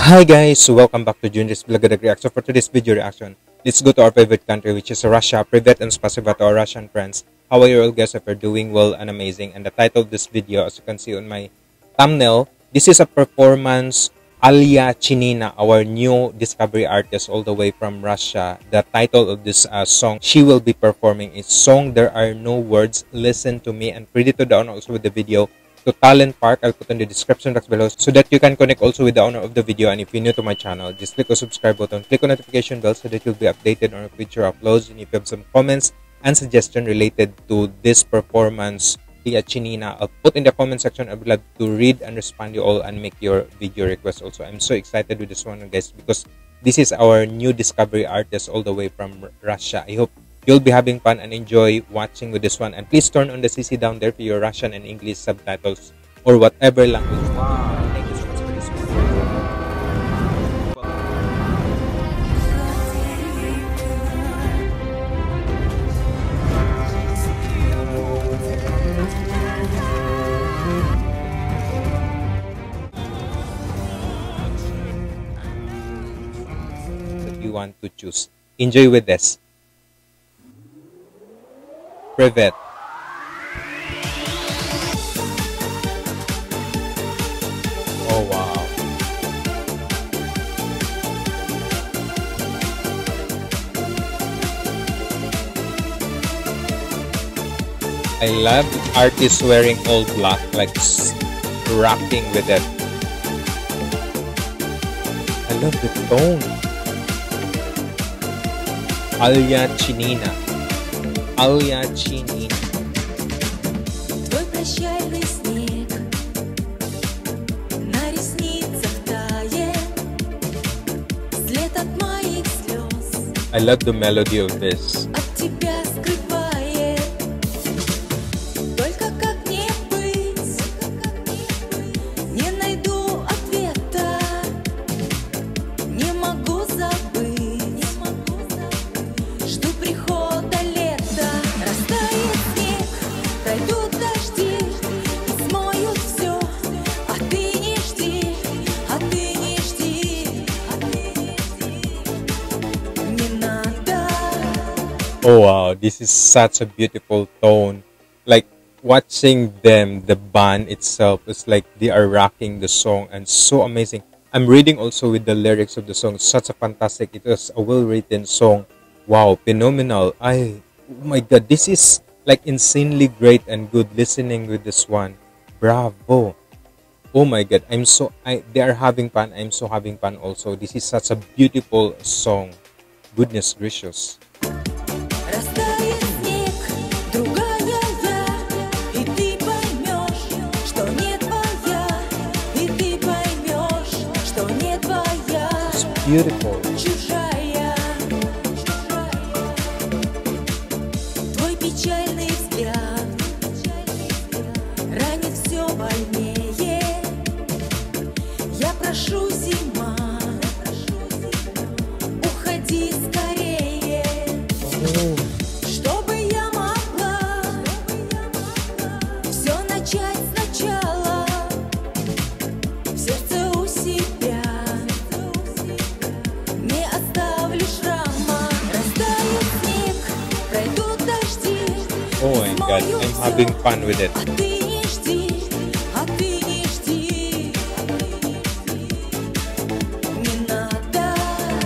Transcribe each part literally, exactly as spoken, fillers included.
Hi guys, so welcome back to Junris Vlog Reaction. For today's video reaction, let's go to our favorite country, which is Russia. Privet and spasiba to our Russian friends. How are you all guys? If you're doing well and amazing. And the title of this video, as you can see on my thumbnail, this is a performance Alya Chinina, our new discovery artist all the way from Russia. The title of this uh, song she will be performing is Song There Are No Words, Listen to Me, and credit to the owner also with the video to Talent Park. I'll put in the description box below so that you can connect also with the owner of the video. And if you're new to my channel, just click the subscribe button, click on notification bell so that you'll be updated on future uploads. And if you have some comments and suggestion related to this performance, Alya Chinina, I'll put in the comment section. I would love to read and respond to you all and make your video request also. I'm so excited with this one, guys, because this is our new discovery artist all the way from Russia. I hope you'll be having fun and enjoy watching with this one. And please turn on the C C down there for your Russian and English subtitles or whatever language. Wow, thank you so much for this one. That you want to choose. Enjoy with this. Privet. Oh wow. I love artists wearing all black, like rocking with it. I love the tone. Alya Chinina. Alya Chinina. Твой прощальный снег на ресницах тает, след от моих слез. I love the melody of this. От тебя скрывает, только как мне быть, не найду ответа, не могу забыть, жду прихода лета. Растает снег, пройдут дожди и смоют все, а ты не жди, а ты не жди, а ты не жди, не надо. Oh wow, this is such a beautiful tone. Like watching them, the band itself is like they are rocking the song and so amazing. I'm reading also with the lyrics of the song. Such a fantastic, it was a well-written song. Wow, phenomenal. I, oh my god, this is like insanely great and good listening with this one. Bravo. Oh my god, I'm so, I, they are having fun. I'm so having fun also. This is such a beautiful song. Goodness gracious. Растает снег, другая я, и ты поймешь, что не твоя, и ты поймешь, что не твоя, It's beautiful. чужая. Твой печальный взгляд ранит все больнее. Я прошу, зима, уходи скорее. Oh. Чтобы я могла все начать сначала, в сердце у себя не оставлю шрама. Растает снег, пройдут дожди, Oh my god, I'm having fun with it. а ты не жди, а ты не жди, не надо.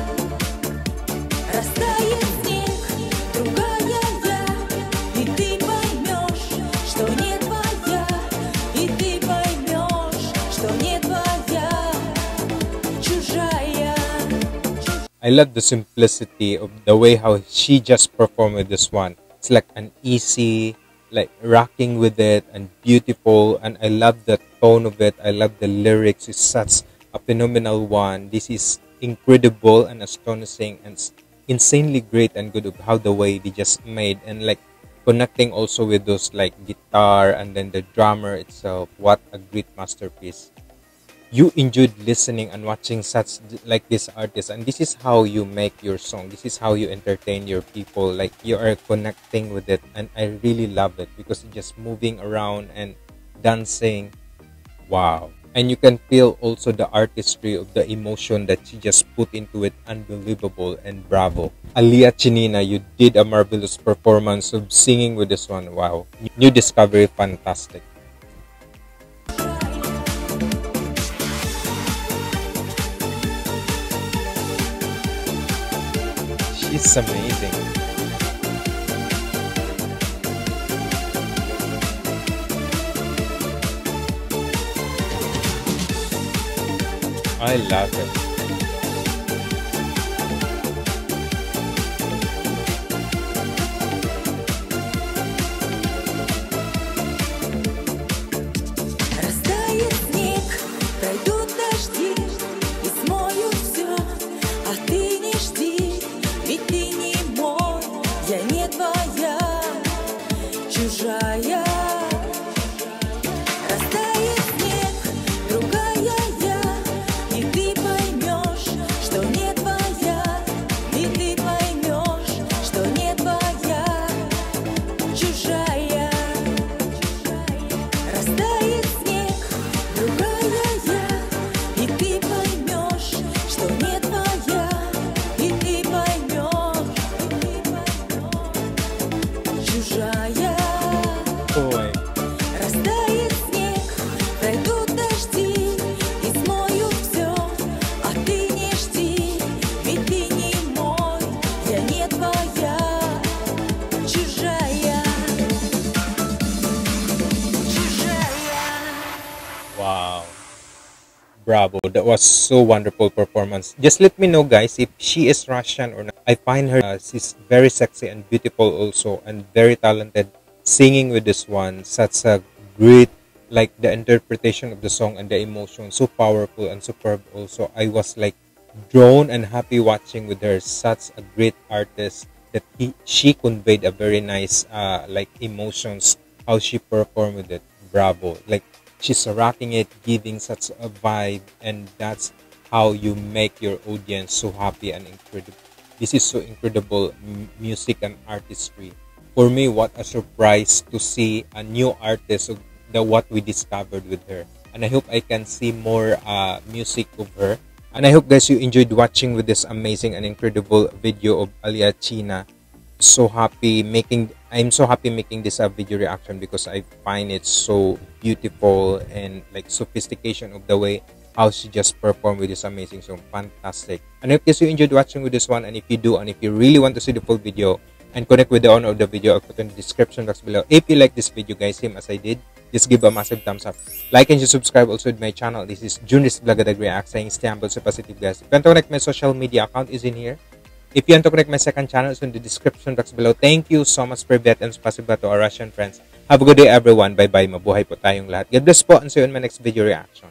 Растает снег, другая я, и ты поймешь, что не твоя, и ты поймешь, что не твоя, чужая. I love the simplicity of the way how she just performed with this one. It's like an easy, like rocking with it and beautiful, and I love the tone of it. I love the lyrics. It's such a phenomenal one. This is incredible and astonishing and s- insanely great and good of how the way they just made and like connecting also with those like guitar and then the drummer itself. What a great masterpiece. You enjoyed listening and watching such like this artist, and this is how you make your song. This is how you entertain your people. Like you are connecting with it, and I really love it because it's just moving around and dancing. Wow. And you can feel also the artistry of the emotion that she just put into it. Unbelievable and bravo. Alia Chinina, you did a marvelous performance of singing with this one. Wow. New discovery, fantastic. She's amazing. I love it. Растает снег, пройдут дожди и смоют все, а ты не жди, ведь ты не мой, я не твоя, чужая. Растает снег, другая я, и ты поймешь, что не твоя, и ты поймешь, что не твоя, чужая. Растает снег, другая я, и ты поймешь, что не твоя, и ты поймешь, чужая. Ой. Растает снег, пройдут дожди и смоют все, а ты не жди, ведь ты не мой, я не твоя, чужая, чужая. Wow. Bravo. That was so wonderful performance. Just let me know, guys, if she is Russian or not. I find her, uh, she's very sexy and beautiful also, and very talented singing with this one. Such a great, like the interpretation of the song and the emotion, so powerful and superb also. I was like drawn and happy watching with her. Such a great artist that he, she conveyed a very nice uh, like emotions, how she performed with it. Bravo. Like she's rocking it, giving such a vibe, and that's how you make your audience so happy and incredible. This is so incredible m- music and artistry. For me, what a surprise to see a new artist of the what we discovered with her. And I hope I can see more uh, music of her. And I hope, guys, you enjoyed watching with this amazing and incredible video of Alia China. So happy making I'm so happy making this a video reaction because I find it so beautiful and like sophistication of the way how she just performed with this amazing song. Fantastic. And I hope, guys, you enjoyed watching with this one, and if you do, and if you really want to see the full video and connect with the owner of the video, I'll put in the description box below. If you like this video, guys, same as I did, just give a massive thumbs up. Like and subscribe also to my channel. This is Junris Blagadag React saying stay humble, so positive, guys. If you want to connect, my social media account is in here. If you want to connect, my second channel is in the description box below. Thank you so much, Privet, and spasiba to our Russian friends. Have a good day, everyone. Bye-bye. Mabuhay po tayong lahat. God bless po, and see you in my next video reaction.